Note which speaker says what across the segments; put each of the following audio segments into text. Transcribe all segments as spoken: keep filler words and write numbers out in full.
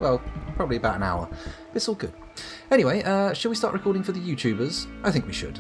Speaker 1: Well, probably about an hour. It's all good. Anyway, uh, shall we start recording for the YouTubers? I think we should.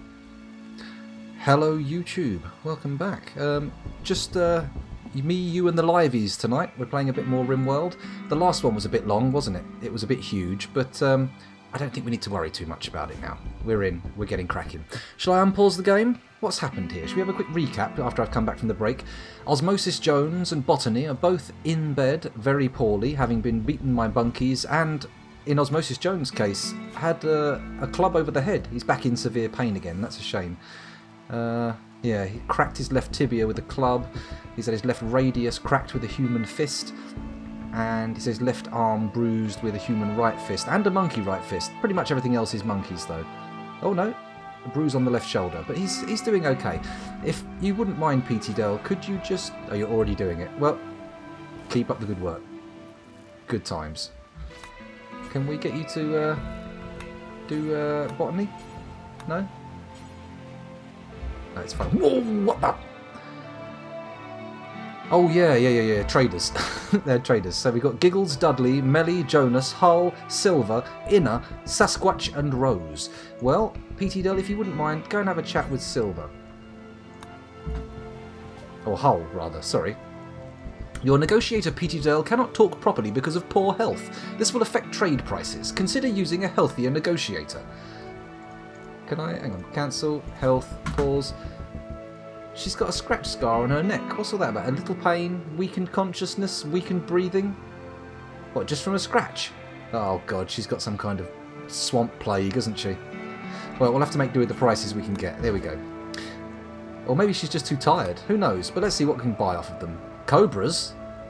Speaker 1: Hello YouTube, welcome back. Um, just uh, me, you and the liveys tonight. We're playing a bit more RimWorld. The last one was a bit long, wasn't it? It was a bit huge, but um, I don't think we need to worry too much about it now. We're in, we're getting cracking. Shall I unpause the game? What's happened here? Should we have a quick recap after I've come back from the break? Osmosis Jones and Botany are both in bed very poorly, having been beaten by bunkies, and in Osmosis Jones' case, had uh, a club over the head. He's back in severe pain again, that's a shame. Uh, yeah, he cracked his left tibia with a club, he's had his left radius cracked with a human fist, and he says left arm bruised with a human right fist, and a monkey right fist. Pretty much everything else is monkeys though. Oh no, a bruise on the left shoulder, but he's he's doing okay. If you wouldn't mind, P T Del, could you just... Oh, you're already doing it. Well, keep up the good work. Good times. Can we get you to uh, do uh, botany? No? No, it's fine. Whoa, what the... Oh, yeah, yeah, yeah, yeah, traders. They're traders. So we've got Giggles, Dudley, Melly, Jonas, Hull, Silver, Inner, Sasquatch and Rose. Well, P T Del, if you wouldn't mind, go and have a chat with Silver. Or Hull, rather, sorry. Your negotiator, P T Del, cannot talk properly because of poor health. This will affect trade prices. Consider using a healthier negotiator. Can I... Hang on. Cancel. Health. Pause. She's got a scratch scar on her neck. What's all that about? A little pain? Weakened consciousness? Weakened breathing? What, just from a scratch? Oh god, she's got some kind of swamp plague, isn't she? Well, we'll have to make do with the prices we can get. There we go. Or maybe she's just too tired. Who knows? But let's see what we can buy off of them. Cobras?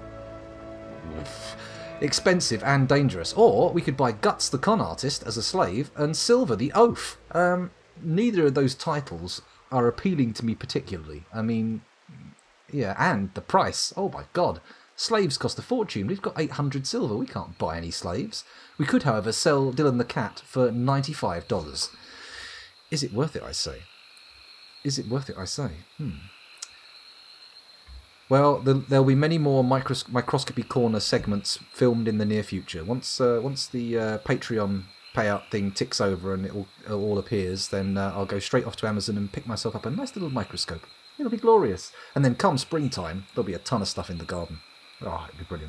Speaker 1: Expensive and dangerous. Or we could buy Guts the Con Artist as a slave and Silver the Oaf. Um, neither of those titles are appealing to me particularly. I mean, yeah, and the price. Oh my god. Slaves cost a fortune. We've got eight hundred silver. We can't buy any slaves. We could, however, sell Dylan the Cat for ninety-five dollars. Is it worth it, I say? Is it worth it, I say? Hmm. Well, the, there'll be many more micros microscopy corner segments filmed in the near future. Once uh, once the uh, Patreon payout thing ticks over and it all, it all appears, then uh, I'll go straight off to Amazon and pick myself up a nice little microscope. It'll be glorious. And then come springtime, there'll be a ton of stuff in the garden. Oh, it'll be brilliant.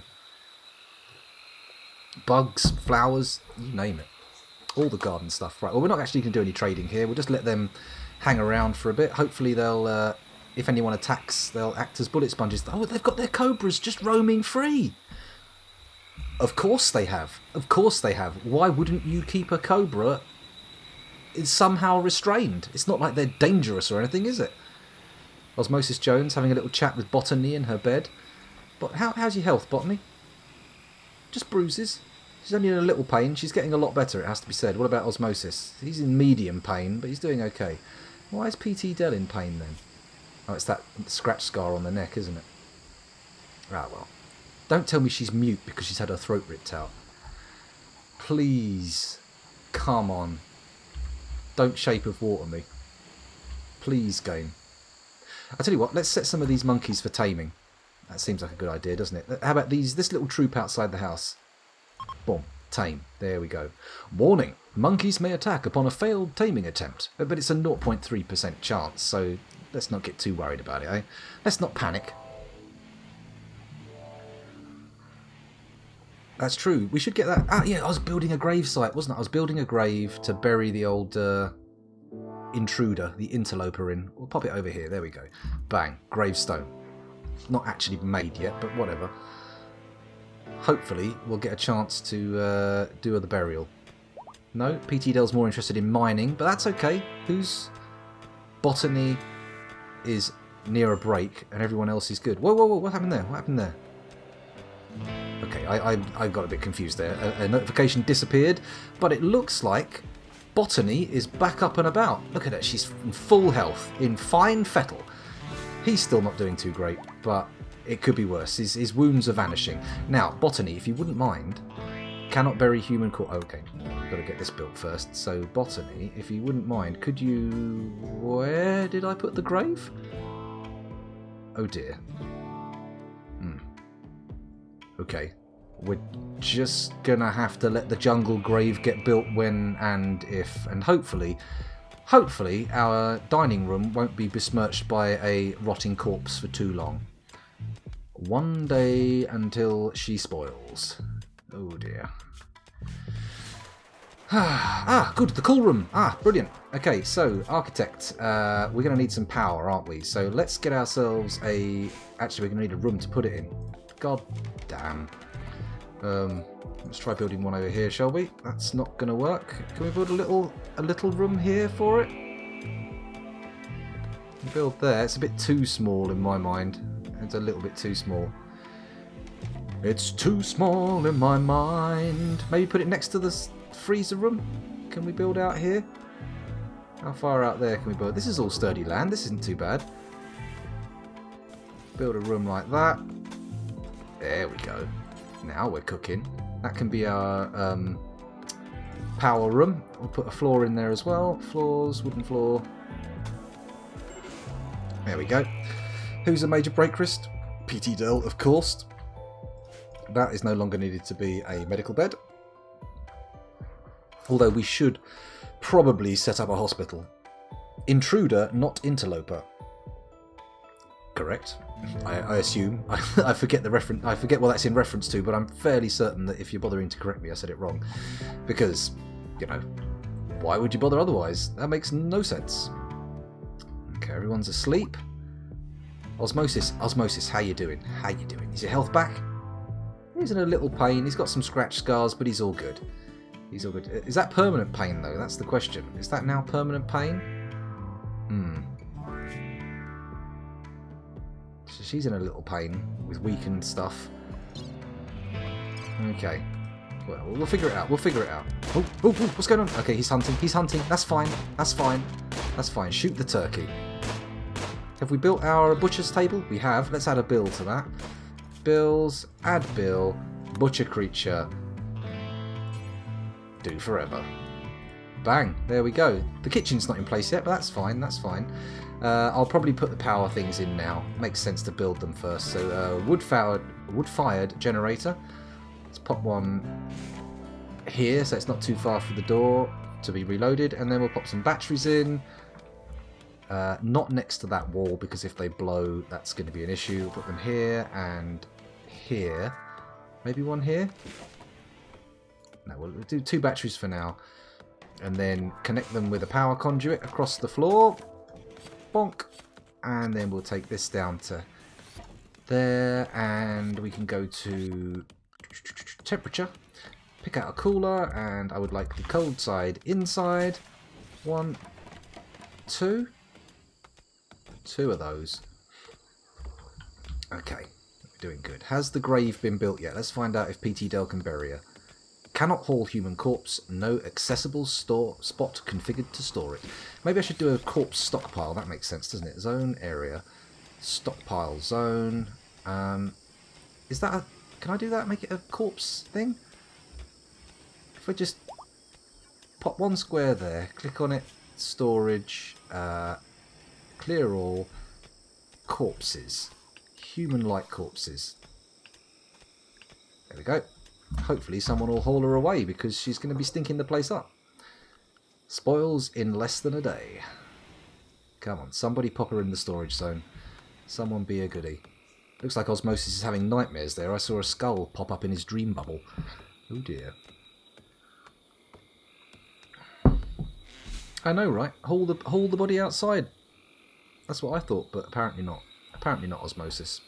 Speaker 1: Bugs, flowers, you name it. All the garden stuff. Right, well, we're not actually going to do any trading here. We'll just let them hang around for a bit. Hopefully they'll... Uh, If anyone attacks, they'll act as bullet sponges. Oh, they've got their cobras just roaming free. Of course they have. Of course they have. Why wouldn't you keep a cobra somehow restrained? It's not like they're dangerous or anything, is it? Osmosis Jones having a little chat with Botany in her bed. But how, how's your health, Botany? Just bruises. She's only in a little pain. She's getting a lot better, it has to be said. What about Osmosis? He's in medium pain, but he's doing okay. Why is P T Del in pain then? Oh, it's that scratch scar on the neck, isn't it? Ah, well. Don't tell me she's mute because she's had her throat ripped out. Please. Come on. Don't Shape of Water me. Please, game. I'll tell you what, let's set some of these monkeys for taming. That seems like a good idea, doesn't it? How about these? This little troop outside the house. Boom. Tame. There we go. Warning. Monkeys may attack upon a failed taming attempt. But it's a zero point three percent chance, so... let's not get too worried about it, eh? Let's not panic. That's true. We should get that... Ah, yeah, I was building a grave site, wasn't I? I was building a grave to bury the old uh, intruder, the interloper in. We'll pop it over here. There we go. Bang. Gravestone. Not actually made yet, but whatever. Hopefully, we'll get a chance to uh, do the burial. No, P T Del's more interested in mining, but that's okay. Who's... Botany... is near a break and everyone else is good. Whoa, whoa, whoa, what happened there? What happened there? Okay, I, I, I got a bit confused there. A, a notification disappeared, but it looks like Botany is back up and about. Look at her, she's in full health, in fine fettle. He's still not doing too great, but it could be worse. His, his wounds are vanishing. Now, Botany, if you wouldn't mind, cannot bury human corpse. Oh, okay, we've got to get this built first. So, Botany, if you wouldn't mind, could you... Where did I put the grave? Oh dear. Hmm. Okay. We're just gonna have to let the jungle grave get built when and if, and hopefully, hopefully our dining room won't be besmirched by a rotting corpse for too long. One day until she spoils. Oh dear. Ah, good, the cool room. Ah, brilliant. Okay, so, architect, uh, we're going to need some power, aren't we? So let's get ourselves a... Actually, we're going to need a room to put it in. God damn. Um, let's try building one over here, shall we? That's not going to work. Can we build a little a little room here for it? Build there. It's a bit too small in my mind. It's a little bit too small. It's too small in my mind. Maybe put it next to the freezer room. Can we build out here? How far out there can we build? This is all sturdy land. This isn't too bad. Build a room like that. There we go. Now we're cooking. That can be our um, power room. We'll put a floor in there as well. Floors, wooden floor. There we go. Who's a major break wrist? P T Dell, of course. That is no longer needed to be a medical bed. Although we should probably set up a hospital. Intruder, not interloper. Correct. I, I assume. I, I forget the reference. I forget what that's in reference to, but I'm fairly certain that if you're bothering to correct me, I said it wrong. Because, you know, why would you bother otherwise? That makes no sense. Okay, everyone's asleep. Osmosis, Osmosis, how you doing? How you doing? Is your health back? He's in a little pain. He's got some scratch scars, but he's all good. He's all good. Is that permanent pain, though? That's the question. Is that now permanent pain? Hmm. So she's in a little pain with weakened stuff. Okay. Well, we'll figure it out. We'll figure it out. Oh, oh, oh, what's going on? Okay, he's hunting. He's hunting. That's fine. That's fine. That's fine. Shoot the turkey. Have we built our butcher's table? We have. Let's add a bill to that. Bills. Add bill. Butcher creature. Do forever. Bang. There we go. The kitchen's not in place yet, but that's fine. That's fine. Uh, I'll probably put the power things in now. Makes sense to build them first. So uh, wood-fired, wood-fired generator. Let's pop one here, so it's not too far from the door to be reloaded, and then we'll pop some batteries in. Uh, not next to that wall, because if they blow, that's going to be an issue. We'll put them here and here. Maybe one here. No, we'll do two batteries for now, and then connect them with a power conduit across the floor. Bonk. And then we'll take this down to there, and we can go to temperature, pick out a cooler, and I would like the cold side inside. One, two, two of those. Okay, we're doing good. Has the grave been built yet? Let's find out if P T Dell can bury her. Cannot haul human corpse. No accessible store spot configured to store it. Maybe I should do a corpse stockpile. That makes sense, doesn't it? Zone area. Stockpile zone. Um, is that a... Can I do that? Make it a corpse thing? If I just pop one square there, click on it, storage, uh, clear all, corpses. Human-like corpses. There we go. Hopefully someone will haul her away because she's going to be stinking the place up. Spoils in less than a day. Come on, somebody pop her in the storage zone. Someone be a goodie. Looks like Osmosis is having nightmares there. I saw a skull pop up in his dream bubble. Oh dear. I know, right? Haul the, haul the body outside. That's what I thought, but apparently not. Apparently not Osmosis.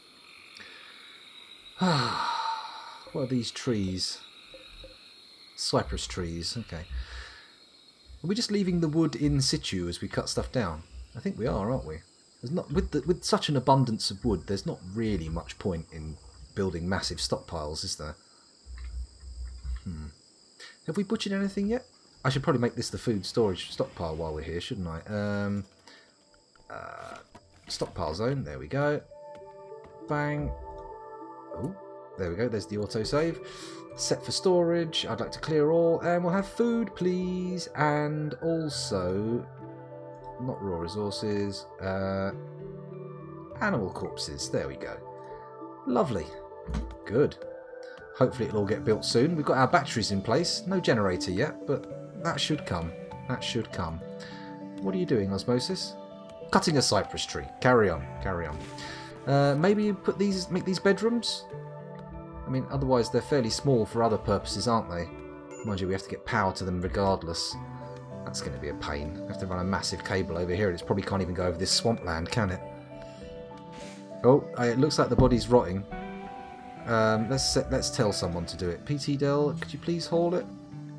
Speaker 1: What are these trees? Cypress trees, okay. Are we just leaving the wood in situ as we cut stuff down? I think we are, aren't we? There's not with the, with such an abundance of wood, there's not really much point in building massive stockpiles, is there? Hmm. Have we butchered anything yet? I should probably make this the food storage stockpile while we're here, shouldn't I? Um, uh, stockpile zone, there we go. Bang. Oh. There we go, there's the autosave. Set for storage, I'd like to clear all, and we'll have food, please. And also, not raw resources, uh, animal corpses. There we go. Lovely. Good. Hopefully it'll all get built soon. We've got our batteries in place. No generator yet, but that should come. That should come. What are you doing, Osmosis? Cutting a cypress tree. Carry on. Carry on. Uh, maybe you put these, make these bedrooms? I mean, otherwise they're fairly small for other purposes, aren't they? Mind you, we have to get power to them regardless. That's going to be a pain. We have to run a massive cable over here, and it probably can't even go over this swampland, can it? Oh, it looks like the body's rotting. Um, let's set, let's tell someone to do it. P T Del, could you please haul it?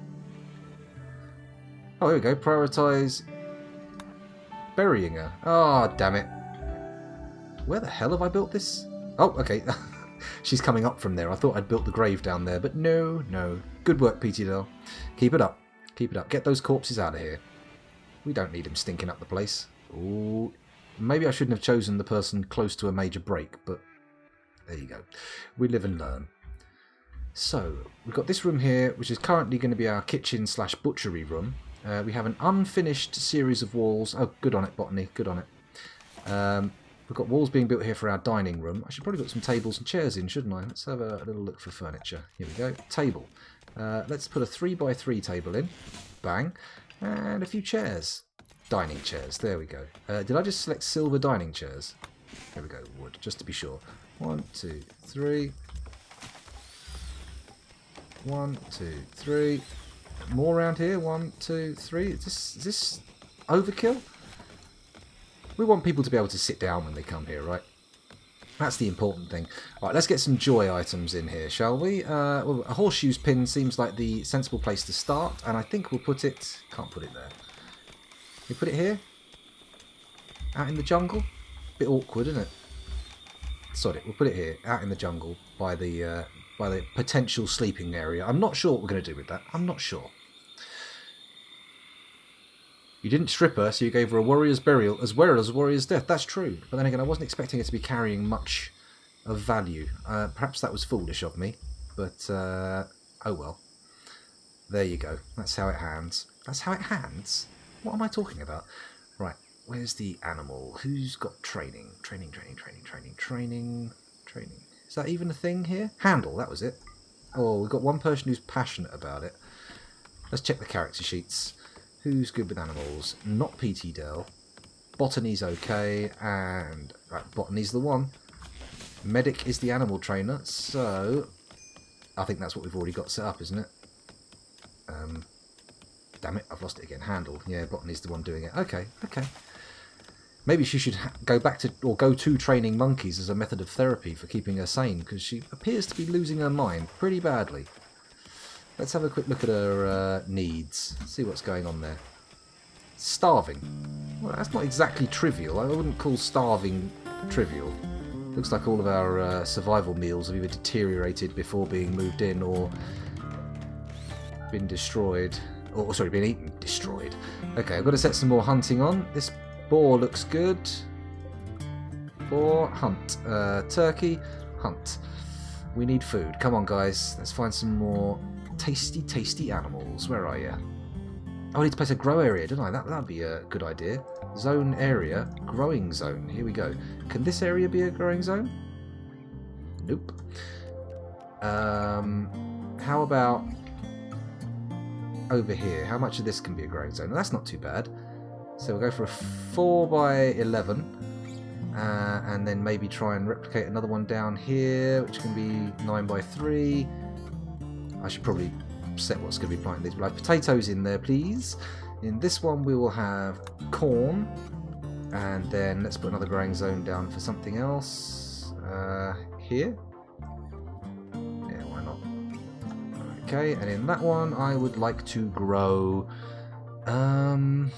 Speaker 1: Oh, here we go. Prioritise burying her. Oh, damn it. Where the hell have I built this? Oh, okay. She's coming up from there. I thought I'd built the grave down there, but no, no. Good work, P T Del. Keep it up. Keep it up. Get those corpses out of here. We don't need them stinking up the place. Ooh. Maybe I shouldn't have chosen the person close to a major break, but there you go. We live and learn. So, we've got this room here, which is currently going to be our kitchen slash butchery room. Uh, we have an unfinished series of walls. Oh, good on it, Botany. Good on it. Um, we've got walls being built here for our dining room. I should probably put some tables and chairs in, shouldn't I? Let's have a, a little look for furniture. Here we go. Table. Uh, let's put a three by three table in. Bang. And a few chairs. Dining chairs. There we go. Uh, did I just select silver dining chairs? There we go. Wood, just to be sure. One, two, three. One, two, three. More around here. One, two, three. Is this, is this overkill? We want people to be able to sit down when they come here, right? That's the important thing. Right, let's get some joy items in here, shall we? Uh, well, a horseshoes pin seems like the sensible place to start, and I think we'll put it... Can't put it there. We put it here? Out in the jungle? Bit awkward, isn't it? Sod it, we'll put it here, out in the jungle, by the uh, by the potential sleeping area. I'm not sure what we're going to do with that. I'm not sure. You didn't strip her, so you gave her a warrior's burial as well as a warrior's death. That's true. But then again, I wasn't expecting her to be carrying much of value. Uh, perhaps that was foolish of me. But, uh, oh well. There you go. That's how it hands. That's how it hands? What am I talking about? Right, where's the animal? Who's got training? Training, training, training, training, training, training. Is that even a thing here? Handle, that was it. Oh, we've got one person who's passionate about it. Let's check the character sheets. Who's good with animals? Not P T Del. Botany's okay, and right, Botany's the one. Medic is the animal trainer, so I think that's what we've already got set up, isn't it? Um, damn it, I've lost it again. Handle. Yeah, Botany's the one doing it. Okay, okay. Maybe she should ha go back to or go to training monkeys as a method of therapy for keeping her sane, because she appears to be losing her mind pretty badly. Let's have a quick look at her uh, needs. See what's going on there. Starving. Well, that's not exactly trivial. I wouldn't call starving trivial. Looks like all of our uh, survival meals have either deteriorated before being moved in or been destroyed. Or, sorry, been eaten. Destroyed. Okay, I've got to set some more hunting on. This boar looks good. Boar, hunt. Uh, turkey, hunt. We need food. Come on, guys. Let's find some more... tasty, tasty animals. Where are you? Oh, I need to place a grow area, don't I? That would be a good idea. Zone area, growing zone. Here we go. Can this area be a growing zone? Nope. Um, how about over here? How much of this can be a growing zone? That's not too bad. So we'll go for a four by eleven. Uh, and then maybe try and replicate another one down here, which can be nine by three. I should probably set what's going to be planted. These. We'll have potatoes in there, please. In this one, we will have corn. And then let's put another growing zone down for something else. Uh, here. Yeah, why not? Okay, and in that one, I would like to grow... Um,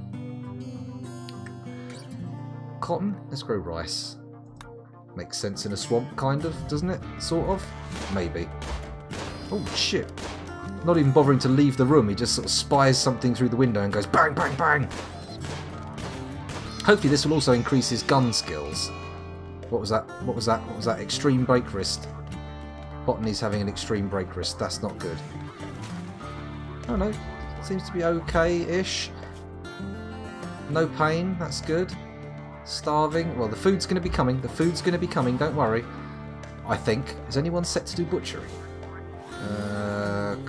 Speaker 1: cotton? Let's grow rice. Makes sense in a swamp, kind of, doesn't it? Sort of? Maybe. Oh shit. Not even bothering to leave the room, he just sort of spies something through the window and goes bang, bang, bang. Hopefully this will also increase his gun skills. What was that? What was that? What was that? Extreme break wrist. Botany's having an extreme break wrist. That's not good. Oh no. Seems to be okay-ish. No pain. That's good. Starving. Well, the food's going to be coming. The food's going to be coming. Don't worry. I think. Is anyone set to do butchery?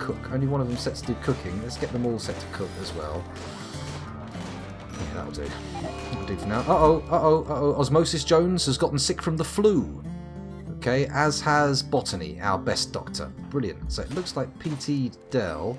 Speaker 1: cook. Only one of them set to do cooking. Let's get them all set to cook as well. Yeah, that'll do. That'll do for now. Uh-oh, uh-oh, uh-oh. Osmosis Jones has gotten sick from the flu. Okay, as has Botany, our best doctor. Brilliant. So it looks like P T Dell...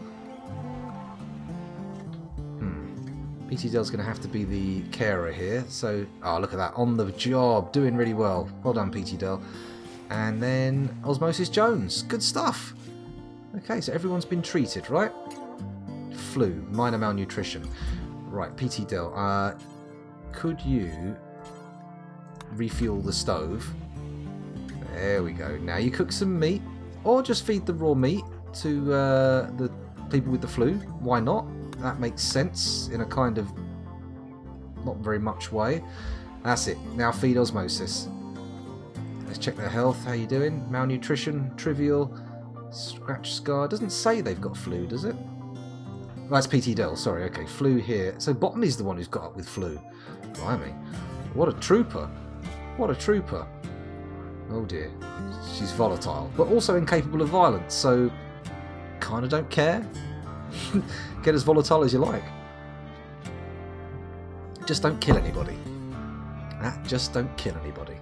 Speaker 1: Hmm. P T Dell's going to have to be the carer here. So, oh, look at that. On the job. Doing really well. Well done, P T Dell. And then Osmosis Jones. Good stuff. Okay, so everyone's been treated, right? Flu. Minor malnutrition. Right, P T Dell. Uh, could you refuel the stove? There we go. Now you cook some meat. Or just feed the raw meat to uh, the people with the flu. Why not? That makes sense in a kind of not very much way. That's it. Now feed Osmosis. Let's check their health. How you doing? Malnutrition, trivial, scratch scar. Doesn't say they've got flu, does it? Oh, that's P T Dell. Sorry. Okay, flu here. So Botany's the one who's got up with flu. Blimey. What a trooper. What a trooper. Oh dear. She's volatile, but also incapable of violence, so kind of don't care. Get as volatile as you like. Just don't kill anybody. Ah, just don't kill anybody.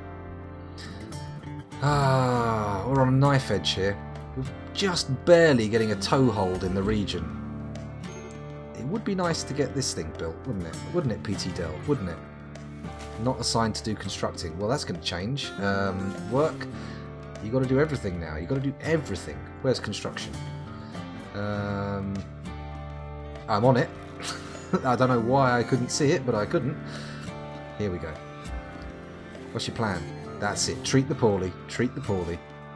Speaker 1: Ah, we're on a knife edge here. We're just barely getting a toehold in the region. It would be nice to get this thing built, wouldn't it? Wouldn't it, P T Dell? Wouldn't it? Not assigned to do constructing. Well, that's going to change. Um, work. You got to do everything now. You got to do everything. Where's construction? Um, I'm on it. I don't know why I couldn't see it, but I couldn't. Here we go. What's your plan? That's it. Treat the poorly. Treat the poorly.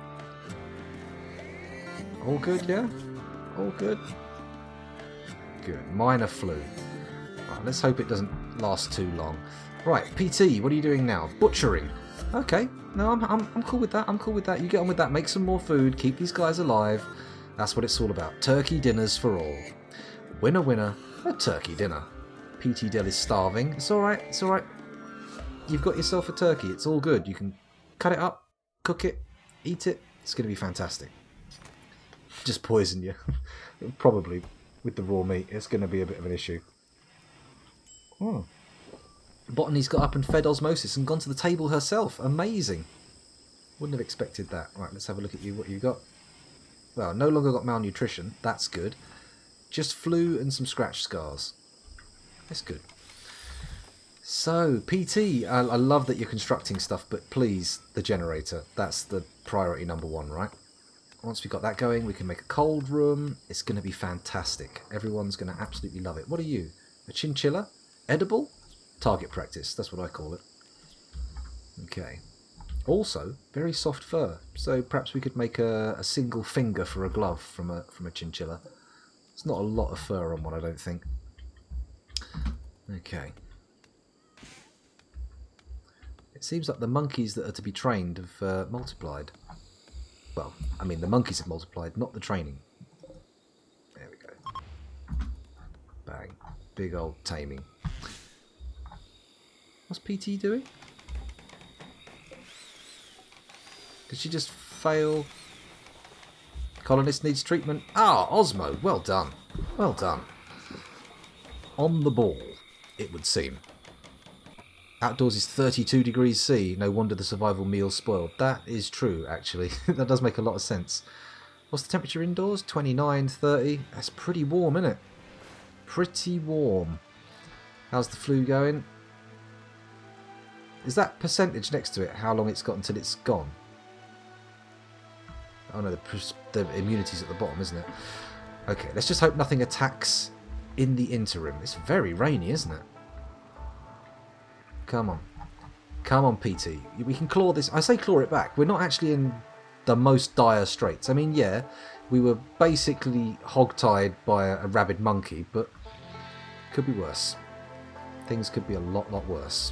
Speaker 1: All good, yeah? All good? Good. Minor flu. Right, let's hope it doesn't last too long. Right, P T, what are you doing now? Butchering. Okay. No, I'm, I'm, I'm cool with that. I'm cool with that. You get on with that. Make some more food. Keep these guys alive. That's what it's all about. Turkey dinners for all. Winner, winner. A turkey dinner. P T Dell is starving. It's alright. It's alright. You've got yourself a turkey. It's all good. You can cut it up, cook it, eat it. It's going to be fantastic. Just poison you. Probably with the raw meat. It's going to be a bit of an issue. Oh. Botany's got up and fed Osmosis and gone to the table herself. Amazing. Wouldn't have expected that. Right, let's have a look at you. What you got? Well, no longer got malnutrition. That's good. Just flu and some scratch scars. That's good. So, P T, I, I love that you're constructing stuff, but please, the generator. That's the priority number one, right? Once we've got that going, we can make a cold room. It's going to be fantastic. Everyone's going to absolutely love it. What are you? A chinchilla? Edible? Target practice. That's what I call it. Okay. Also, very soft fur. So perhaps we could make a, a single finger for a glove from a from a chinchilla. It's not a lot of fur on one, I don't think. Okay. It seems like the monkeys that are to be trained have uh, multiplied. Well, I mean the monkeys have multiplied, not the training. There we go. Bang. Big old taming. What's P T doing? Did she just fail? Colonist needs treatment. Ah, Osmo. Well done. Well done. On the ball, it would seem. Outdoors is thirty-two degrees C. No wonder the survival meal's spoiled. That is true, actually. That does make a lot of sense. What's the temperature indoors? twenty-nine, thirty. That's pretty warm, isn't it? Pretty warm. How's the flu going? Is that percentage next to it how long it's got until it's gone? Oh no, the, the immunity's at the bottom, isn't it? Okay, let's just hope nothing attacks in the interim. It's very rainy, isn't it? Come on. Come on, P T. We can claw this. I say claw it back. We're not actually in the most dire straits. I mean, yeah, we were basically hogtied by a, a rabid monkey, but could be worse. Things could be a lot, lot worse.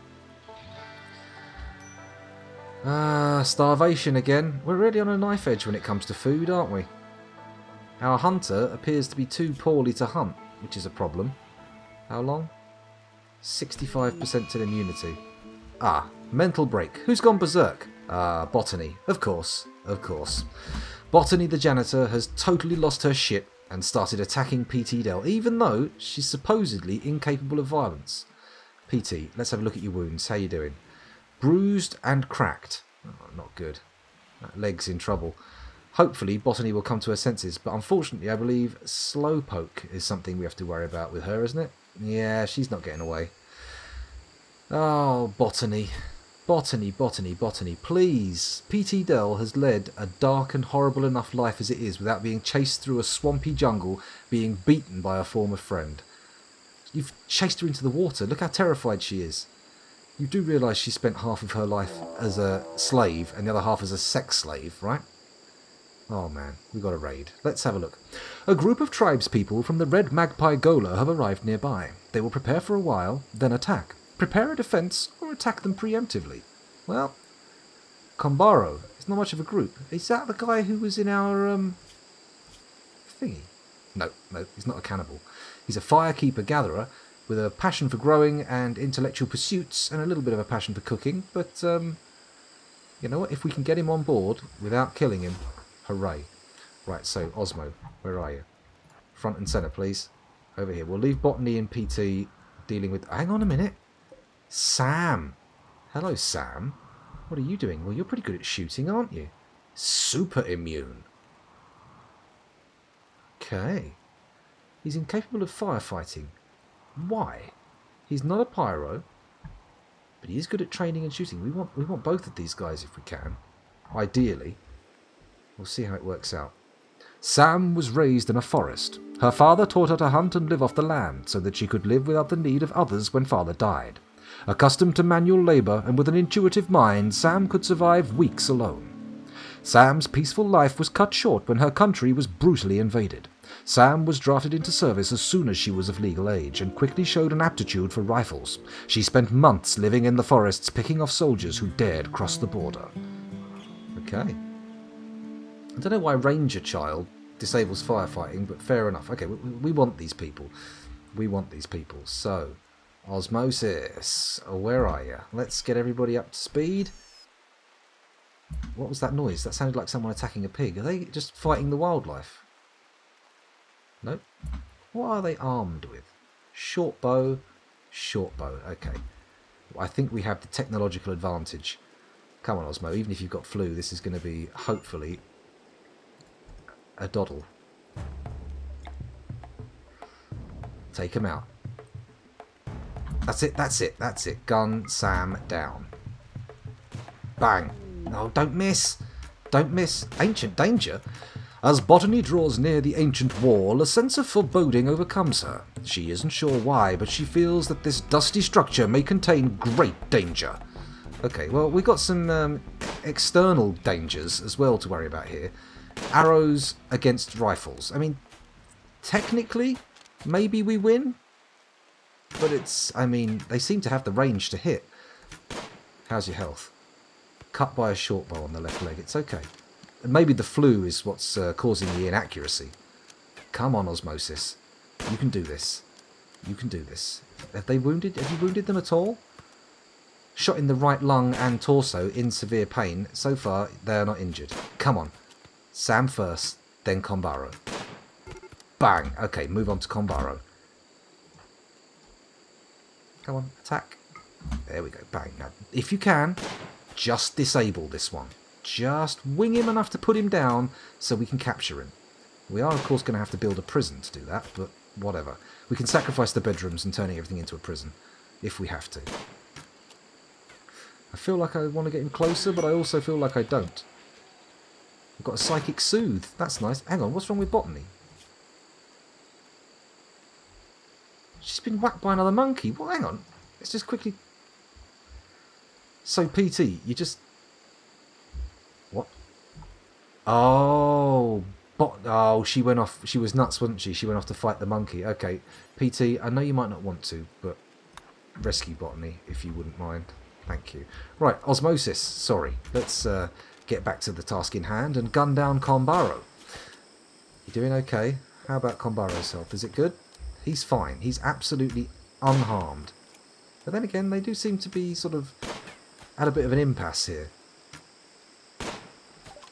Speaker 1: Ah, starvation again. We're really on a knife edge when it comes to food, aren't we? Our hunter appears to be too poorly to hunt, which is a problem. How long? sixty-five percent to immunity. Ah, mental break. Who's gone berserk? Ah, Botany. Of course, of course. Botany the janitor has totally lost her shit and started attacking P T Del, even though she's supposedly incapable of violence. P T, let's have a look at your wounds. How you doing? Bruised and cracked. Oh, not good. That leg's in trouble. Hopefully Botany will come to her senses, but unfortunately I believe Slowpoke is something we have to worry about with her, isn't it? Yeah, she's not getting away. Oh, Botany. Botany, Botany, Botany, please. P T Del has led a dark and horrible enough life as it is without being chased through a swampy jungle, being beaten by a former friend. You've chased her into the water. Look how terrified she is. You do realise she spent half of her life as a slave and the other half as a sex slave, right? Oh man, we've got a raid. Let's have a look. A group of tribespeople from the Red Magpie Gola have arrived nearby. They will prepare for a while, then attack. Prepare a defence or attack them preemptively. Well, Kombaro is not much of a group. Is that the guy who was in our um thingy? No, no, he's not a cannibal. He's a firekeeper gatherer with a passion for growing and intellectual pursuits and a little bit of a passion for cooking, but um you know what, if we can get him on board without killing him, hooray. Right, so Osmo, where are you? Front and centre, please. Over here. We'll leave Botany and P T dealing with... Hang on a minute. Sam. Hello, Sam. What are you doing? Well, you're pretty good at shooting, aren't you? Super immune. Okay. He's incapable of firefighting. Why? He's not a pyro, but he is good at training and shooting. We want we want both of these guys if we can. Ideally. We'll see how it works out. Sam was raised in a forest. Her father taught her to hunt and live off the land so that she could live without the need of others when father died. Accustomed to manual labour and with an intuitive mind, Sam could survive weeks alone. Sam's peaceful life was cut short when her country was brutally invaded. Sam was drafted into service as soon as she was of legal age and quickly showed an aptitude for rifles. She spent months living in the forests picking off soldiers who dared cross the border. Okay. I don't know why Ranger Child disables firefighting, but fair enough. Okay, we, we want these people. We want these people. So, Osmosis, where are you? Let's get everybody up to speed. What was that noise? That sounded like someone attacking a pig. Are they just fighting the wildlife? Nope. What are they armed with? Short bow, short bow. Okay. I think we have the technological advantage. Come on, Osmo. Even if you've got flu, this is going to be, hopefully, a doddle. Take him out. That's it, that's it, that's it. Gun Sam down. Bang. No, don't miss. Don't miss. Ancient danger. As Botany draws near the ancient wall, a sense of foreboding overcomes her. She isn't sure why, but she feels that this dusty structure may contain great danger. Okay, well, we've got some um, external dangers as well to worry about here. Arrows against rifles. I mean, technically, maybe we win. But it's, I mean, they seem to have the range to hit. How's your health? Cut by a short bow on the left leg. It's okay. And maybe the flu is what's uh, causing the inaccuracy. Come on, Osmosis. You can do this. You can do this. Have they wounded? Have you wounded them at all? Shot in the right lung and torso in severe pain. So far, they are not injured. Come on. Sam first, then Kombaro. Bang. Okay, move on to Kombaro. Come on, attack. There we go. Bang. Now, if you can, just disable this one. Just wing him enough to put him down so we can capture him. We are, of course, going to have to build a prison to do that, but whatever. We can sacrifice the bedrooms and turning everything into a prison, if we have to. I feel like I want to get him closer, but I also feel like I don't. I've got a Psychic Soothe. That's nice. Hang on, what's wrong with Botany? She's been whacked by another monkey. Well, hang on. Let's just quickly... So, P T, you just... What? Oh, bot... Oh, she went off... She was nuts, wasn't she? She went off to fight the monkey. Okay, P T, I know you might not want to, but rescue Botany, if you wouldn't mind. Thank you. Right, Osmosis. Sorry. Let's uh, get back to the task in hand and gun down Kombaro. You doing okay? How about Kombaro's health? Is it good? He's fine. He's absolutely unharmed. But then again, they do seem to be sort of at a bit of an impasse here.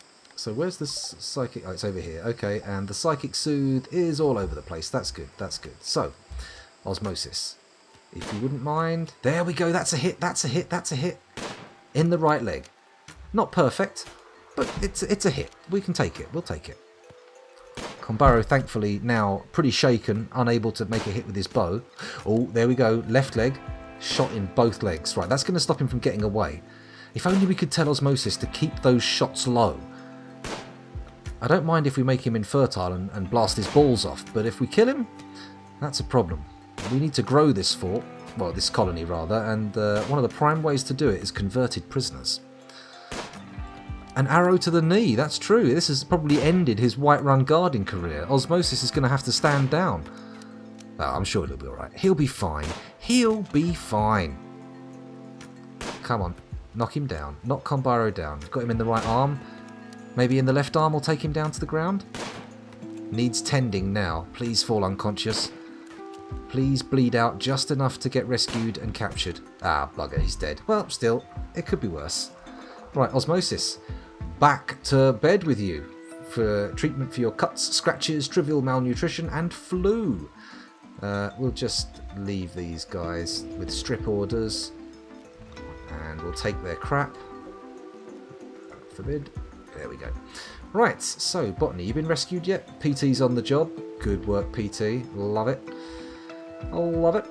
Speaker 1: So where's the psychic? Oh, it's over here. Okay, and the psychic soothe is all over the place. That's good. That's good. So, osmosis. If you wouldn't mind. There we go. That's a hit. That's a hit. That's a hit. In the right leg. Not perfect, but it's it's a hit. We can take it. We'll take it. Kombaro, thankfully, now pretty shaken, unable to make a hit with his bow. Oh, there we go. Left leg. Shot in both legs. Right, that's going to stop him from getting away. If only we could tell Osmosis to keep those shots low. I don't mind if we make him infertile and, and blast his balls off, but if we kill him, that's a problem. We need to grow this fort, well, this colony rather, and uh, one of the prime ways to do it is converted prisoners. An arrow to the knee, that's true. This has probably ended his Whiterun guarding career. Osmosis is going to have to stand down. Well, I'm sure he'll be alright. He'll be fine. He'll be fine. Come on. Knock him down. Knock Kombaro down. Got him in the right arm. Maybe in the left arm will take him down to the ground. Needs tending now. Please fall unconscious. Please bleed out just enough to get rescued and captured. Ah, bugger, he's dead. Well, still, it could be worse. Right, Osmosis. Back to bed with you. For treatment for your cuts, scratches, trivial malnutrition, and flu. Uh, we'll just leave these guys with strip orders. And we'll take their crap. Forbid. There we go. Right, so, Botany, you been rescued yet? P T's on the job. Good work, P T. Love it. I love it.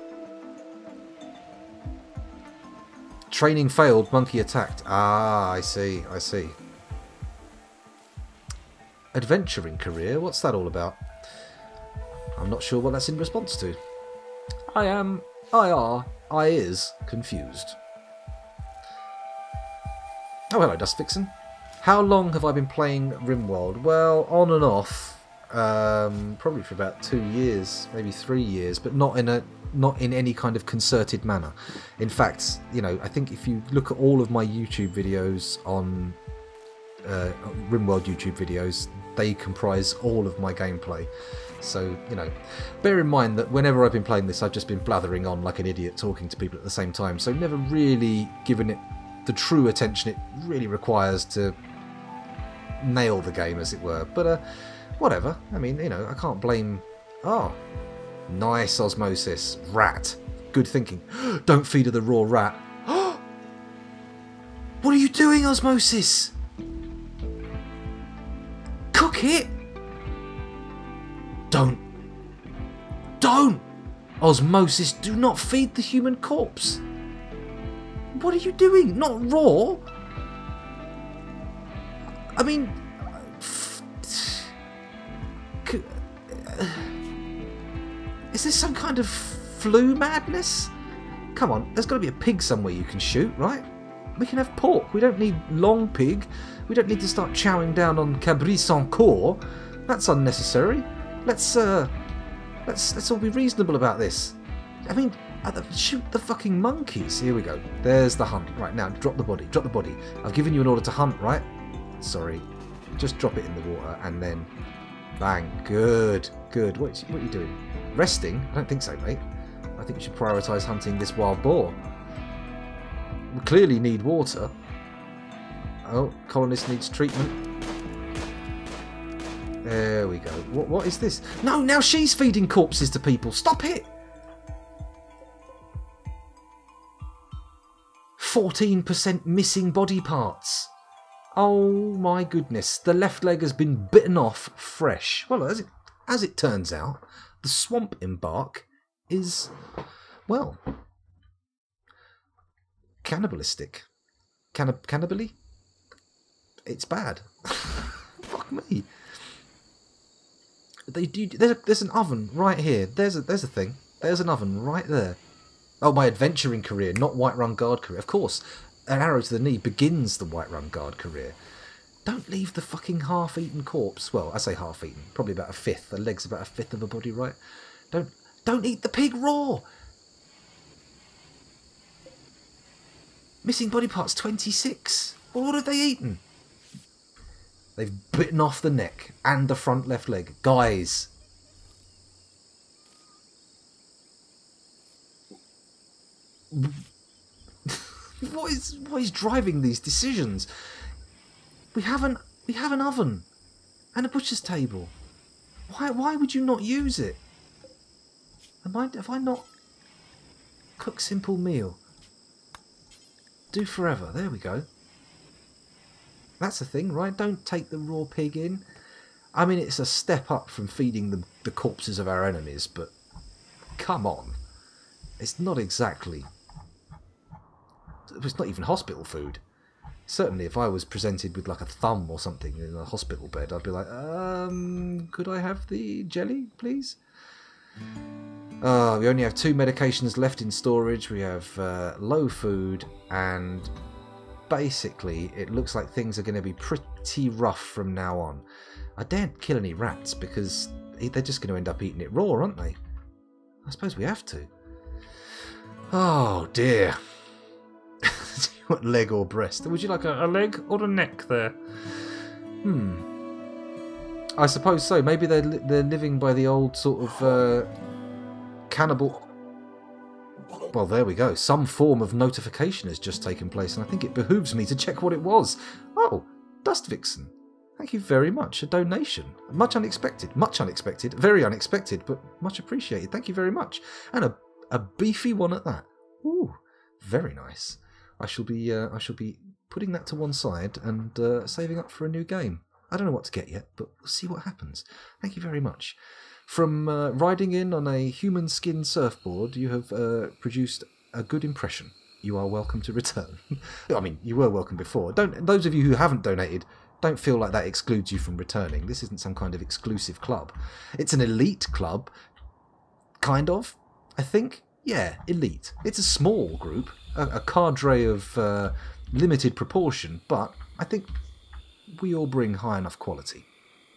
Speaker 1: Training failed, monkey attacked. Ah, I see, I see. Adventuring career, what's that all about? I'm not sure what that's in response to. I am, I are, I is confused. Oh, hello, Dust Vixen. How long have I been playing RimWorld? Well, on and off, um, probably for about two years, maybe three years, but not in a not in any kind of concerted manner. In fact, you know, I think if you look at all of my YouTube videos on uh, RimWorld YouTube videos, they comprise all of my gameplay. So, you know, bear in mind that whenever I've been playing this, I've just been blathering on like an idiot, talking to people at the same time. So never really given it the true attention it really requires to nail the game, as it were. But uh, whatever. I mean, you know, I can't blame... Oh, nice Osmosis. Rat. Good thinking. Don't feed her the raw rat. What are you doing, Osmosis? Cook it! Don't. Don't! Osmosis, do not feed the human corpse. What are you doing? Not raw? I mean... Is this some kind of flu madness? Come on, there's got to be a pig somewhere you can shoot, right? We can have pork. We don't need long pig. We don't need to start chowing down on Cabri sans corps. That's unnecessary. Let's, uh... Let's, let's all be reasonable about this. I mean, shoot the fucking monkeys. Here we go. There's the hunt. Right, now, drop the body. Drop the body. I've given you an order to hunt, right? Sorry. Just drop it in the water and then... Bang. Good. Good. What, what are you doing? Resting? I don't think so, mate. I think you should prioritise hunting this wild boar. We clearly need water. Oh, colonist needs treatment. There we go. What, what is this? No, now she's feeding corpses to people. Stop it! fourteen percent missing body parts. Oh my goodness. The left leg has been bitten off fresh. Well, as it, as it turns out, the swamp embark is, well, cannibalistic. Cannib cannibally? It's bad. Fuck me. They do. There's, a, there's an oven right here. There's a there's a thing. There's an oven right there. Oh, my adventuring career, not Whiterun Guard career. Of course, an arrow to the knee begins the Whiterun Guard career. Don't leave the fucking half-eaten corpse. Well, I say half-eaten. Probably about a fifth. The leg's about a fifth of a body, right? Don't don't eat the pig raw. Missing body parts twenty-six. Well, what have they eaten? They've bitten off the neck and the front left leg. Guys. What is what is driving these decisions? We haven't We have an oven and a butcher's table. Why why would you not use it? Am I, have I not... Cook simple meal. Do forever. There we go. That's the thing, right? Don't take the raw pig in. I mean, it's a step up from feeding the, the corpses of our enemies, but come on. It's not exactly... It's not even hospital food. Certainly, if I was presented with like a thumb or something in a hospital bed, I'd be like, um, could I have the jelly, please? Uh, we only have two medications left in storage. We have uh, low food, and basically, it looks like things are going to be pretty rough from now on. I daren't kill any rats because they're just going to end up eating it raw, aren't they? I suppose we have to. Oh dear. What leg or breast? Would you like a, a leg or a neck there? Hmm. I suppose so. Maybe they're li they're living by the old sort of uh, cannibal. Well, there we go. Some form of notification has just taken place, and I think it behooves me to check what it was. Oh, Dust Vixen. Thank you very much. A donation. Much unexpected. Much unexpected. Very unexpected, but much appreciated. Thank you very much. And a a beefy one at that. Ooh, very nice. I shall be uh, I shall be putting that to one side and uh, saving up for a new game. I don't know what to get yet, but we'll see what happens. Thank you very much. From uh, riding in on a human skin surfboard, you have uh, produced a good impression. You are welcome to return. I mean, you were welcome before. Don't those of you who haven't donated, don't feel like that excludes you from returning. This isn't some kind of exclusive club. It's an elite club, kind of. I think. Yeah, elite. It's a small group. A cadre of uh, limited proportion, but I think we all bring high enough quality.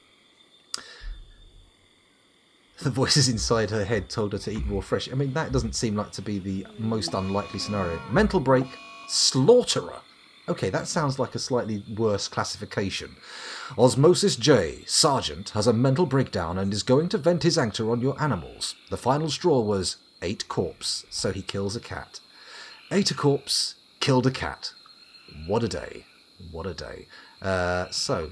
Speaker 1: The voices inside her head told her to eat raw fresh. I mean, that doesn't seem like to be the most unlikely scenario. Mental break, slaughterer. Okay, that sounds like a slightly worse classification. Osmosis J, Sergeant, has a mental breakdown and is going to vent his anger on your animals. The final straw was eight corpse, so he kills a cat. Ate a corpse, killed a cat. What a day. What a day. Uh, so,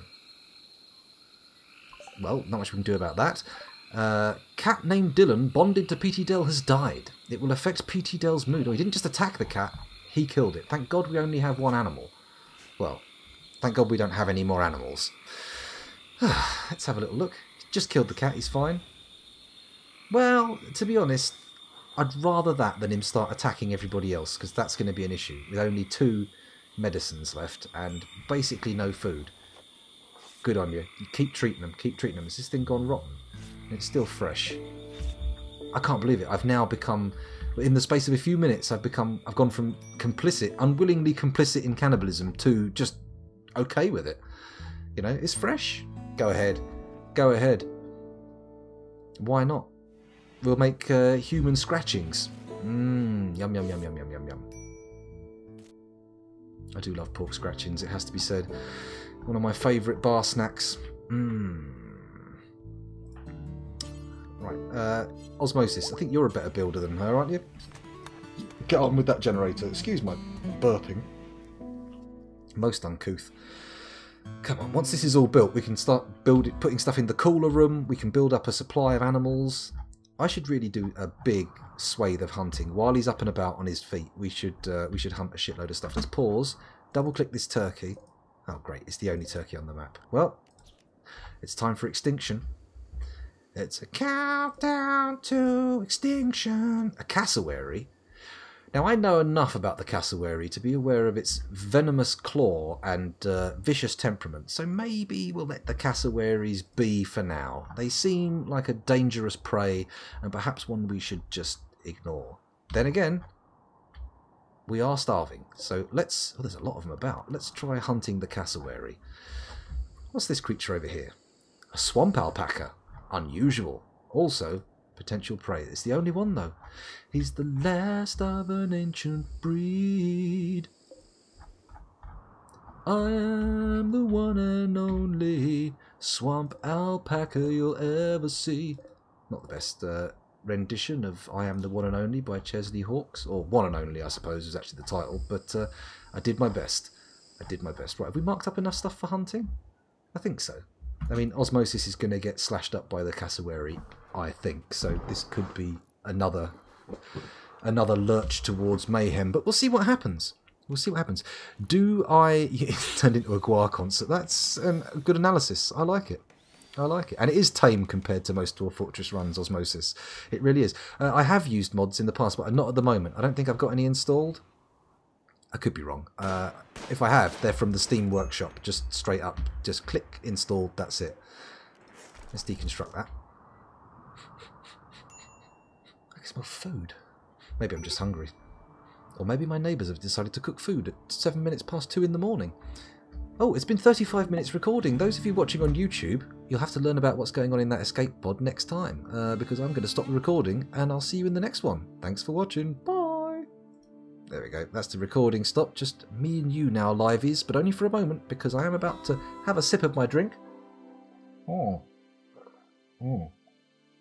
Speaker 1: well, not much we can do about that. Uh, cat named Dylan bonded to P T Dell has died. It will affect P T Dell's mood. Oh, he didn't just attack the cat, he killed it. Thank God we only have one animal. Well, thank God we don't have any more animals. Let's have a little look. Just killed the cat, he's fine. Well, to be honest, I'd rather that than him start attacking everybody else, because that's going to be an issue, with only two medicines left and basically no food. Good on you. You keep treating them, keep treating them. Has this thing gone rotten? It's still fresh. I can't believe it. I've now become, in the space of a few minutes, I've become, I've gone from complicit, unwillingly complicit in cannibalism to just okay with it. You know, it's fresh. Go ahead. Go ahead. Why not? We'll make uh, human scratchings. Mmm, yum, yum, yum, yum, yum, yum, yum. I do love pork scratchings, it has to be said. One of my favourite bar snacks. Mmm. Right, uh, Osmosis, I think you're a better builder than her, aren't you? Get on with that generator. Excuse my burping. Most uncouth. Come on, once this is all built, we can start building, putting stuff in the cooler room. We can build up a supply of animals. I should really do a big swathe of hunting. While he's up and about on his feet, we should uh, we should hunt a shitload of stuff. Let's pause, double-click this turkey. Oh, great, it's the only turkey on the map. Well, it's time for extinction. It's a countdown to extinction. A cassowary. Now, I know enough about the cassowary to be aware of its venomous claw and uh, vicious temperament, so maybe we'll let the cassowaries be for now. They seem like a dangerous prey, and perhaps one we should just ignore. Then again, we are starving, so let's... Oh, there's a lot of them about. Let's try hunting the cassowary. What's this creature over here? A swamp alpaca. Unusual. Also, potential prey. It's the only one, though. He's the last of an ancient breed. I am the one and only swamp alpaca you'll ever see. Not the best uh, rendition of I Am the One and Only by Chesley Hawkes. Or One and Only, I suppose, is actually the title. But uh, I did my best. I did my best. Right, have we marked up enough stuff for hunting? I think so. I mean, Osmosis is going to get slashed up by the cassowary, I think. So this could be another another lurch towards mayhem. But we'll see what happens. We'll see what happens. Do I... It turned into a Gwar concert. That's um, a good analysis. I like it. I like it. And it is tame compared to most Dwarf Fortress runs, Osmosis. It really is. Uh, I have used mods in the past, but not at the moment. I don't think I've got any installed. I could be wrong. Uh, if I have, they're from the Steam Workshop. Just straight up. Just click, installed, that's it. Let's deconstruct that. I can smell food. Maybe I'm just hungry. Or maybe my neighbours have decided to cook food at seven minutes past two in the morning. Oh, it's been thirty-five minutes recording. Those of you watching on YouTube, you'll have to learn about what's going on in that escape pod next time. Uh, because I'm going to stop the recording and I'll see you in the next one. Thanks for watching. Bye. There we go. That's the recording stop. Just me and you now, liveys, but only for a moment because I am about to have a sip of my drink. Oh. Oh.